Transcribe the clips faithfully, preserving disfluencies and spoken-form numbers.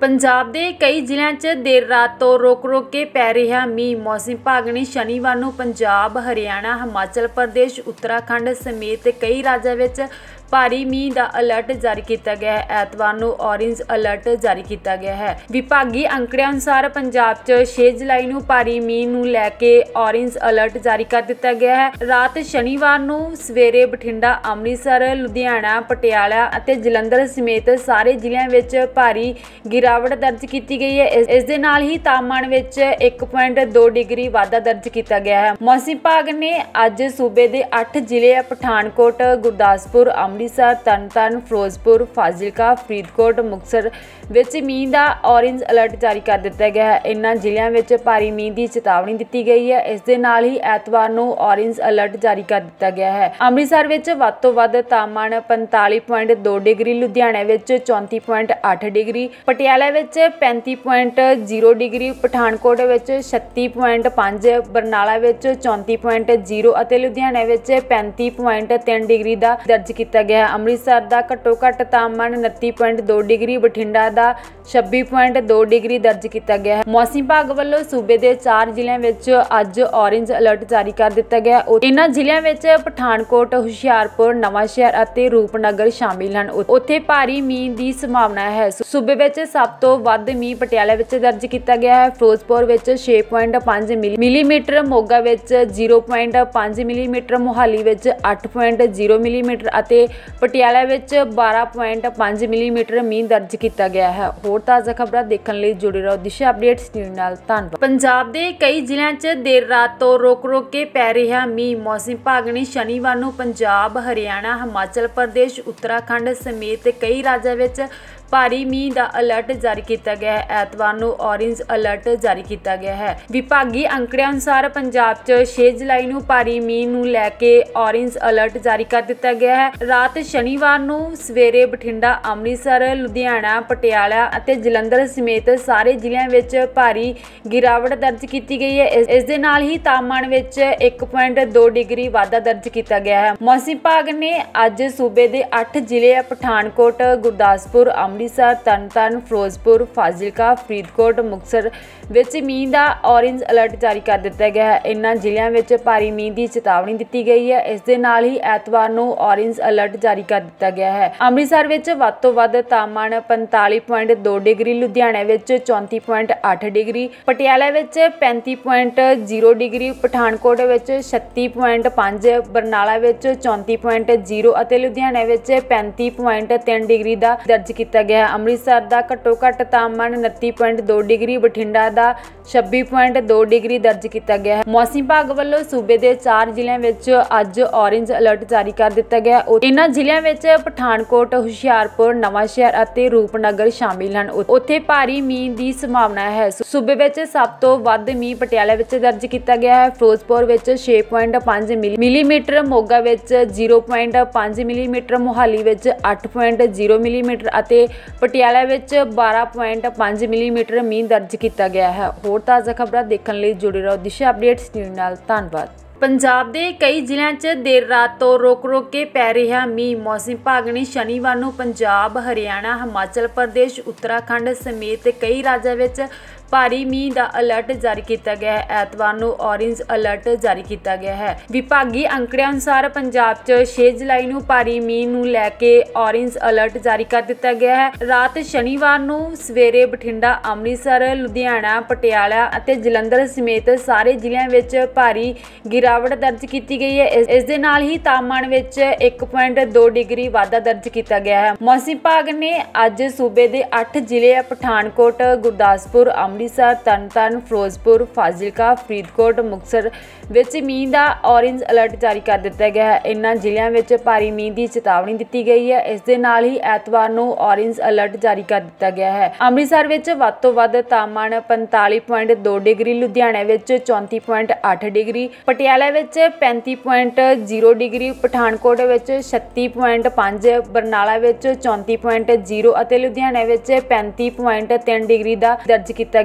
ਪੰਜਾਬ ਦੇ ਕਈ ਜ਼ਿਲ੍ਹਿਆਂ 'ਚ ਦੇਰ ਰਾਤ ਤੋਂ ਰੁਕ ਰੁਕ ਕੇ ਪੈ ਰਿਹਾ ਮੀਂਹ। ਮੌਸਮ ਵਿਭਾਗ ਨੇ ਸ਼ਨੀਵਾਰ ਨੂੰ ਪੰਜਾਬ, ਹਰਿਆਣਾ, ਹਿਮਾਚਲ ਪ੍ਰਦੇਸ਼, ਉੱਤਰਾਖੰਡ ਸਮੇਤ ਕਈ ਰਾਜਾਂ ਵਿੱਚ ਭਾਰੀ ਮੀਂਹ ਦਾ ਅਲਰਟ ਜਾਰੀ ਕੀਤਾ ਗਿਆ ਹੈ। ਐਤਵਾਰ ਨੂੰ ਔਰੇਂਜ ਅਲਰਟ ਜਾਰੀ ਕੀਤਾ ਗਿਆ ਹੈ। ਵਿਭਾਗੀ ਅੰਕੜਿਆਂ ਅਨੁਸਾਰ ਪੰਜਾਬ 'ਚ ਛੇ ਜੁਲਾਈ ਨੂੰ ਭਾਰੀ ਮੀਂਹ ਨੂੰ ਲੈ ਕੇ ਔਰੇਂਜ ਅਲਰਟ ਜਾਰੀ ਕਰ ਦਿੱਤਾ ਗਿਆ ਹੈ। ਰਾਤ ਸ਼ਨੀਵਾਰ ਨੂੰ ਸਵੇਰੇ ਬਠਿੰਡਾ, ਅੰਮ੍ਰਿਤਸਰ, ਲੁਧਿਆਣਾ, ਪਟਿਆਲਾ ਅਤੇ ਜਲੰਧਰ ਸਮੇਤ ਸਾਰੇ ਜ਼ਿਲ੍ਹਿਆਂ ਵਿੱਚ ਭਾਰੀ ਗਿਰਾਵਟ ਦਰਜ ਕੀਤੀ ਗਈ ਹੈ। ਇਸ ਦੇ ਨਾਲ ਹੀ ਤਾਪਮਾਨ ਵਿੱਚ ਇੱਕ ਪੁਆਇੰਟ ਦੋ ਡਿਗਰੀ ਵਾਧਾ ਦਰਜ ਕੀਤਾ ਗਿਆ ਹੈ। ਮੌਸਮ ਵਿਭਾਗ ਨੇ ਅੱਜ ਸੂਬੇ ਦੇ ਅੱਠ ਜ਼ਿਲ੍ਹੇ ਪਠਾਨਕੋਟ, ਗੁਰਦਾਸਪੁਰ, ਅੰਮ੍ਰਿਤਸਰ, ਤਰਨਤਾਰਨ, ਫਿਰੋਜ਼ਪੁਰ, ਫਾਜ਼ਿਲਕਾ, ਫਰੀਦਕੋਟ, ਮੁਕਤਸਰ ਵਿੱਚ ਮੀਂਹ ਦਾ ਔਰੇਂਜ ਅਲਰਟ ਜਾਰੀ ਕਰ ਦਿੱਤਾ ਗਿਆ ਹੈ। ਇਨ੍ਹਾਂ ਜ਼ਿਲ੍ਹਿਆਂ ਵਿੱਚ ਭਾਰੀ ਮੀਂਹ ਦੀ ਚੇਤਾਵਨੀ ਦਿੱਤੀ ਗਈ ਹੈ। ਇਸ ਦੇ ਨਾਲ ਹੀ ਐਤਵਾਰ ਨੂੰ ਔਰੇਂਜ ਅਲਰਟ ਜਾਰੀ ਕਰ ਦਿੱਤਾ ਗਿਆ ਹੈ। ਅੰਮ੍ਰਿਤਸਰ ਵਿੱਚ ਵੱਧ ਤੋਂ ਵੱਧ ਤਾਪਮਾਨ ਪੰਤਾਲੀ ਪੁਆਇੰਟ ਦੋ ਡਿਗਰੀ, ਲੁਧਿਆਣਾ ਵਿੱਚ ਚੌਂਤੀ ਪੁਆਇੰਟ ਅੱਠ ਡਿਗਰੀ, ਪਟਿਆਲਾ ਵਿੱਚ ਪੈਂਤੀ ਪੁਆਇੰਟ ਜ਼ੀਰੋ ਡਿਗਰੀ, ਪਠਾਨਕੋਟ ਵਿੱਚ ਛੱਤੀ ਪੁਆਇੰਟ ਪੰਜ, ਬਰਨਾਲਾ ਵਿੱਚ ਚੌਂਤੀ ਪੁਆਇੰਟ ਜ਼ੀਰੋ ਅਤੇ ਲੁਧਿਆਣਾ ਵਿੱਚ ਪੈਂਤੀ ਪੁਆਇੰਟ ਤਿੰਨ ਡਿਗਰੀ ਦਾ ਦਰਜ ਕੀਤਾ ਗਿਆ। ਅੰਮ੍ਰਿਤਸਰ ਦਾ ਘੱਟੋ ਘੱਟ ਤਾਪਮਾਨ ਉਨੱਤੀ ਪੁਆਇੰਟ ਦੋ ਡਿਗਰੀ, ਬਠਿੰਡਾ ਦਾ ਛੱਬੀ ਪੁਆਇੰਟ ਦੋ ਡਿਗਰੀ ਦਰਜ ਕੀਤਾ ਗਿਆ ਹੈ। ਮੌਸਮ ਵਿਭਾਗ ਵੱਲੋਂ ਸੂਬੇ ਦੇ ਚਾਰ ਜ਼ਿਲ੍ਹਿਆਂ ਵਿੱਚ ਅੱਜ ਔਰੇਂਜ ਅਲਰਟ ਜਾਰੀ ਕਰ ਦਿੱਤਾ ਗਿਆ। ਇਨ੍ਹਾਂ ਜ਼ਿਲ੍ਹਿਆਂ ਵਿੱਚ ਪਠਾਨਕੋਟ, ਹੁਸ਼ਿਆਰਪੁਰ, ਨਵਾਂਸ਼ਹਿਰ ਅਤੇ ਰੂਪਨਗਰ ਸ਼ਾਮਿਲ ਹਨ। ਉੱਥੇ ਭਾਰੀ ਮੀਂਹ ਦੀ ਸੰਭਾਵਨਾ ਹੈ। ਸੂਬੇ ਵਿੱਚ ਸਭ ਤੋਂ ਵੱਧ ਮੀਂਹ ਪਟਿਆਲਾ ਵਿੱਚ ਦਰਜ ਕੀਤਾ ਗਿਆ ਹੈ। ਫਿਰੋਜ਼ਪੁਰ ਵਿੱਚ ਛੇ ਪੁਆਇੰਟ ਪੰਜ ਮਿਲੀਮੀਟਰ, ਮੋਗਾ ਵਿੱਚ ਜ਼ੀਰੋ ਪੁਆਇੰਟ ਪੰਜ ਮਿਲੀਮੀਟਰ, ਮੋਹਾਲੀ ਵਿੱਚ ਅੱਠ ਪੁਆਇੰਟ ਜ਼ੀਰੋ ਮਿਲੀਮੀਟਰ ਅਤੇ ਪਟਿਆਲਾ ਵਿੱਚ ਬਾਰਾਂ ਪੁਆਇੰਟ ਪੰਜ ਮਿਲੀਮੀਟਰ ਮੀਂਹ ਦਰਜ ਕੀਤਾ ਗਿਆ ਹੈ। ਹੋਰ ਤਾਜ਼ਾ ਖਬਰਾਂ ਦੇਖਣ ਲਈ ਜੁੜੇ ਰਹੋ ਦਿਸ਼ਾ ਅਪਡੇਟਸ ਨਿਊਜ਼ ਨਾਲ। ਧੰਨਵਾਦ। ਪੰਜਾਬ ਦੇ ਕਈ ਜ਼ਿਲ੍ਹਿਆਂ 'ਚ ਦੇਰ ਰਾਤ ਤੋਂ ਰੁਕ ਰੁਕ ਕੇ ਪੈ ਰਿਹਾ ਮੀਂਹ। ਮੌਸਮ ਵਿਭਾਗ ਨੇ ਸ਼ਨੀਵਾਰ ਨੂੰ ਪੰਜਾਬ, ਹਰਿਆਣਾ, ਹਿਮਾਚਲ ਪ੍ਰਦੇਸ਼, ਉੱਤਰਾਖੰਡ ਸਮੇਤ ਕਈ ਰਾਜਾਂ ਵਿੱਚ ਭਾਰੀ ਮੀਂਹ ਦਾ ਅਲਰਟ ਜਾਰੀ ਕੀਤਾ ਗਿਆ ਹੈ। ਐਤਵਾਰ ਨੂੰ ਔਰੇਂਜ ਅਲਰਟ ਜਾਰੀ ਕੀਤਾ ਗਿਆ ਹੈ। ਵਿਭਾਗੀ ਅੰਕੜਿਆਂ ਅਨੁਸਾਰ ਪੰਜਾਬ 'ਚ ਛੇ ਜੁਲਾਈ ਨੂੰ ਭਾਰੀ ਮੀਂਹ ਨੂੰ ਲੈ ਕੇ ਔਰੇਂਜ ਅਲਰਟ ਜਾਰੀ ਕਰ ਦਿੱਤਾ ਗਿਆ ਹੈ। ਰਾਤ ਸ਼ਨੀਵਾਰ ਨੂੰ ਸਵੇਰੇ ਬਠਿੰਡਾ, ਅੰਮ੍ਰਿਤਸਰ, ਲੁਧਿਆਣਾ, ਪਟਿਆਲਾ ਅਤੇ ਜਲੰਧਰ ਸਮੇਤ ਸਾਰੇ ਜ਼ਿਲ੍ਹਿਆਂ ਵਿੱਚ ਭਾਰੀ ਗਿਰਾਵਟ ਦਰਜ ਕੀਤੀ ਗਈ ਹੈ। ਇਸ ਦੇ ਨਾਲ ਹੀ ਤਾਪਮਾਨ ਵਿੱਚ ਇੱਕ ਪੁਆਇੰਟ ਦੋ ਡਿਗਰੀ ਵਾਧਾ ਦਰਜ ਕੀਤਾ ਗਿਆ ਹੈ। ਮੌਸਮ ਵਿਭਾਗ ਨੇ ਅੱਜ ਸੂਬੇ ਦੇ ਅੱਠ ਜ਼ਿਲ੍ਹੇ ਪਠਾਨਕੋਟ, ਗੁਰਦਾਸਪੁਰ, ਅੰਮ੍ਰਿਤਸਰ, ਤਰਨਤਾਰਨ, ਫਿਰੋਜ਼ਪੁਰ, ਫਾਜ਼ਿਲਕਾ, ਫਰੀਦਕੋਟ, ਮੁਕਤਸਰ ਵਿੱਚ ਮੀਂਹ ਦਾ ਔਰੇਂਜ ਅਲਰਟ ਜਾਰੀ ਕਰ ਦਿੱਤਾ ਗਿਆ ਹੈ। ਇਨ੍ਹਾਂ ਜ਼ਿਲ੍ਹਿਆਂ ਵਿੱਚ ਭਾਰੀ ਮੀਂਹ ਦੀ ਚੇਤਾਵਨੀ ਦਿੱਤੀ ਗਈ ਹੈ। ਇਸ ਦੇ ਨਾਲ ਹੀ ਐਤਵਾਰ ਨੂੰ ਔਰੇਂਜ ਅਲਰਟ ਜਾਰੀ ਕਰ ਦਿੱਤਾ ਗਿਆ ਹੈ। ਅੰਮ੍ਰਿਤਸਰ ਵਿੱਚ ਵੱਧ ਤੋਂ ਵੱਧ ਤਾਪਮਾਨ ਪੰਤਾਲੀ ਪੁਆਇੰਟ ਦੋ ਡਿਗਰੀ, ਲੁਧਿਆਣਾ ਵਿੱਚ ਚੌਂਤੀ ਪੁਆਇੰਟ ਅੱਠ ਡਿਗਰੀ, ਪਟਿਆਲਾ ਵਿੱਚ ਪੈਂਤੀ ਪੁਆਇੰਟ ਜ਼ੀਰੋ ਡਿਗਰੀ, ਪਠਾਨਕੋਟ ਵਿੱਚ ਛੱਤੀ ਪੁਆਇੰਟ ਪੰਜ, ਬਰਨਾਲਾ ਵਿੱਚ ਚੌਂਤੀ ਪੁਆਇੰਟ ਜ਼ੀਰੋ ਅਤੇ ਲੁਧਿਆਣਾ ਵਿੱਚ ਪੈਂਤੀ ਪੁਆਇੰਟ ਤਿੰਨ ਡਿਗਰੀ ਦਾ ਦਰਜ ਕੀਤਾ ਗਿਆ। ਅੰਮ੍ਰਿਤਸਰ ਦਾ ਘੱਟੋ ਘੱਟ ਤਾਪਮਾਨ ਉਨੱਤੀ ਪੁਆਇੰਟ ਦੋ ਡਿਗਰੀ, ਬਠਿੰਡਾ ਦਾ ਛੱਬੀ ਪੁਆਇੰਟ ਦੋ ਡਿਗਰੀ ਦਰਜ ਕੀਤਾ ਗਿਆ ਹੈ। ਮੌਸਮ ਵਿਭਾਗ ਵੱਲੋਂ ਸੂਬੇ ਦੇ ਚਾਰ ਜ਼ਿਲ੍ਹਿਆਂ ਵਿੱਚ ਅੱਜ ਔਰੇਂਜ ਅਲਰਟ ਜਾਰੀ ਕਰ ਦਿੱਤਾ ਗਿਆ। ਇਨ੍ਹਾਂ ਜ਼ਿਲ੍ਹਿਆਂ ਵਿੱਚ ਪਠਾਨਕੋਟ, ਹੁਸ਼ਿਆਰਪੁਰ, ਨਵਾਂਸ਼ਹਿਰ ਅਤੇ ਰੂਪਨਗਰ ਸ਼ਾਮਿਲ ਹਨ। ਉੱਥੇ ਭਾਰੀ ਮੀਂਹ ਦੀ ਸੰਭਾਵਨਾ ਹੈ। ਸੂਬੇ ਵਿੱਚ ਸਭ ਤੋਂ ਵੱਧ ਮੀਂਹ ਪਟਿਆਲਾ ਵਿੱਚ ਦਰਜ ਕੀਤਾ ਗਿਆ ਹੈ। ਫਿਰੋਜ਼ਪੁਰ ਵਿੱਚ ਛੇ ਪੁਆਇੰਟ ਪੰਜ ਮਿਲੀਮੀਟਰ, ਮੋਗਾ ਵਿੱਚ ਜ਼ੀਰੋ ਪੁਆਇੰਟ ਪੰਜ ਮਿਲੀਮੀਟਰ, ਮੋਹਾਲੀ ਵਿੱਚ ਅੱਠ ਪੁਆਇੰਟ ਜ਼ੀਰੋ ਮਿਲੀਮੀਟਰ ਅਤੇ ਪਟਿਆਲਾ ਵਿੱਚ ਬਾਰਾਂ ਪੁਆਇੰਟ ਪੰਜ ਮਿਲੀਮੀਟਰ ਮੀਂਹ ਦਰਜ ਕੀਤਾ ਗਿਆ ਹੈ। ਹੋਰ ਤਾਜ਼ਾ ਖਬਰਾਂ ਦੇਖਣ ਲਈ ਜੁੜੇ ਰਹੋ ਦਿਸ਼ਾ ਅਪਡੇਟਸ ਨਿਊਜ਼ ਨਾਲ। ਧੰਨਵਾਦ। ਪੰਜਾਬ ਦੇ ਕਈ ਜ਼ਿਲ੍ਹਿਆਂ 'ਚ ਦੇਰ ਰਾਤ ਤੋਂ ਰੁਕ ਰੁਕ ਕੇ ਪੈ ਰਿਹਾ ਮੀਂਹ। ਮੌਸਮ ਵਿਭਾਗ ਨੇ ਸ਼ਨੀਵਾਰ ਨੂੰ ਪੰਜਾਬ, ਹਰਿਆਣਾ, ਹਿਮਾਚਲ ਪ੍ਰਦੇਸ਼, ਉੱਤਰਾਖੰਡ ਸਮੇਤ ਕਈ ਰਾਜਾਂ ਵਿੱਚ ਭਾਰੀ ਮੀਂਹ ਦਾ ਅਲਰਟ ਜਾਰੀ ਕੀਤਾ ਗਿਆ ਹੈ। ਐਤਵਾਰ ਨੂੰ ਔਰੇਂਜ ਅਲਰਟ ਜਾਰੀ ਕੀਤਾ ਗਿਆ ਹੈ। ਵਿਭਾਗੀ ਅੰਕੜਿਆਂ ਅਨੁਸਾਰ ਪੰਜਾਬ 'ਚ ਛੇ ਜੁਲਾਈ ਨੂੰ ਭਾਰੀ ਮੀਂਹ ਨੂੰ ਲੈ ਕੇ ਔਰੇਂਜ ਅਲਰਟ ਜਾਰੀ ਕਰ ਦਿੱਤਾ ਗਿਆ ਹੈ। ਰਾਤ ਸ਼ਨੀਵਾਰ ਨੂੰ ਸਵੇਰੇ ਬਠਿੰਡਾ, ਅੰਮ੍ਰਿਤਸਰ, ਲੁਧਿਆਣਾ, ਪਟਿਆਲਾ ਅਤੇ ਜਲੰਧਰ ਸਮੇਤ ਸਾਰੇ ਜ਼ਿਲ੍ਹਿਆਂ ਵਿੱਚ ਭਾਰੀ ਗਿਰਾਵਟ ਦਰਜ ਕੀਤੀ ਗਈ ਹੈ। ਇਸ ਦੇ ਨਾਲ ਹੀ ਤਾਪਮਾਨ ਵਿੱਚ ਇੱਕ ਪੁਆਇੰਟ ਦੋ ਡਿਗਰੀ ਵਾਧਾ ਦਰਜ ਕੀਤਾ ਗਿਆ ਹੈ। ਮੌਸਮ ਵਿਭਾਗ ਨੇ ਅੱਜ ਸੂਬੇ ਦੇ ਅੱਠ ਜ਼ਿਲ੍ਹੇ ਪਠਾਨਕੋਟ, ਗੁਰਦਾਸਪੁਰ, ਅੰਮ੍ਰਿਤਸਰ, ਤਰਨਤਾਰਨ, ਫਿਰੋਜ਼ਪੁਰ, ਫਾਜ਼ਿਲਕਾ, ਫਰੀਦਕੋਟ, ਮੁਕਤਸਰ ਵਿੱਚ ਮੀਂਹ ਦਾ ਔਰੇਂਜ ਅਲਰਟ ਜਾਰੀ ਕਰ ਦਿੱਤਾ ਗਿਆ ਹੈ। ਇਨ੍ਹਾਂ ਜ਼ਿਲ੍ਹਿਆਂ ਵਿੱਚ ਭਾਰੀ ਮੀਂਹ ਦੀ ਚੇਤਾਵਨੀ ਦਿੱਤੀ ਗਈ ਹੈ। ਇਸ ਦੇ ਨਾਲ ਹੀ ਐਤਵਾਰ ਨੂੰ ਔਰੇਂਜ ਅਲਰਟ ਜਾਰੀ ਕਰ ਦਿੱਤਾ ਗਿਆ ਹੈ। ਅੰਮ੍ਰਿਤਸਰ ਵਿੱਚ ਵੱਧ ਤੋਂ ਵੱਧ ਤਾਪਮਾਨ ਪੰਤਾਲੀ ਪੁਆਇੰਟ ਦੋ ਡਿਗਰੀ, ਲੁਧਿਆਣਾ ਵਿੱਚ ਚੌਂਤੀ ਪੁਆਇੰਟ ਅੱਠ ਡਿਗਰੀ, ਪਟਿਆਲਾ ਵਿੱਚ ਪੈਂਤੀ ਪੁਆਇੰਟ ਜ਼ੀਰੋ ਡਿਗਰੀ, ਪਠਾਨਕੋਟ ਵਿੱਚ ਛੱਤੀ ਪੁਆਇੰਟ ਪੰਜ, ਬਰਨਾਲਾ ਵਿੱਚ ਚੌਂਤੀ ਪੁਆਇੰਟ ਜ਼ੀਰੋ ਅਤੇ ਲੁਧਿਆਣਾ ਵਿੱਚ ਪੈਂਤੀ ਪੁਆਇੰਟ ਤਿੰਨ ਡਿਗਰੀ ਦਾ ਦਰਜ ਕੀਤਾ ਗਿਆ।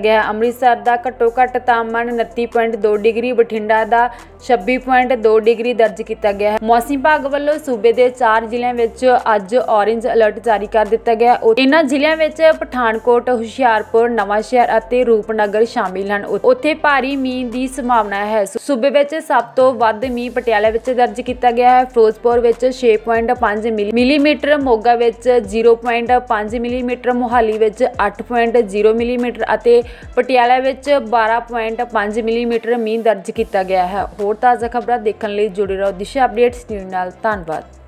ਗਿਆ ਹੈ। ਅੰਮ੍ਰਿਤਸਰ ਦਾ ਘੱਟੋ ਘੱਟ ਤਾਪਮਾਨ उनतीस पॉइंट दो डिग्री, बठिंडा ਦਾ छब्बीस पॉइंट दो डिग्री दर्ज किया गया है। मौसम विभाग ਵੱਲੋਂ सूबे के चार ਜ਼ਿਲ੍ਹਿਆਂ ਵਿੱਚ ਅੱਜ ऑरेंज अलर्ट जारी कर दिता गया। इन्हां ਜ਼ਿਲ੍ਹਿਆਂ ਵਿੱਚ ਪਠਾਨਕੋਟ, ਹੁਸ਼ਿਆਰਪੁਰ, ਨਵਾਂਸ਼ਹਿਰ ਅਤੇ ਰੂਪਨਗਰ शामिल हैं। ਉੱਥੇ ਭਾਰੀ ਮੀਂਹ ਦੀ ਸੰਭਾਵਨਾ ਹੈ। सूबे ਵਿੱਚ ਸਭ ਤੋਂ ਵੱਧ ਮੀਂਹ ਪਟਿਆਲਾ ਵਿੱਚ ਦਰਜ ਕੀਤਾ ਗਿਆ ਹੈ। ਫਿਰੋਜ਼ਪੁਰ ਵਿੱਚ छह पॉइंट पाँच मिलीमीटर, ਮੋਗਾ ਵਿੱਚ zero point पाँच मिलीमीटर, ਮੋਹਾਲੀ ਵਿੱਚ आठ पॉइंट zero मिलीमीटर ਅਤੇ ਪਟਿਆਲਾ ਵਿੱਚ बारह पॉइंट पाँच मिलीमीटर ਮੀਂਹ ਦਰਜ ਕੀਤਾ ਗਿਆ ਹੈ। ਹੋਰ ਤਾਜ਼ਾ ਖਬਰਾਂ ਦੇਖਣ ਲਈ ਜੁੜੇ ਰਹੋ ਦਿਸ਼ਾ ਅਪਡੇਟਸ ਨਿਊਜ਼ ਨਾਲ। ਧੰਨਵਾਦ।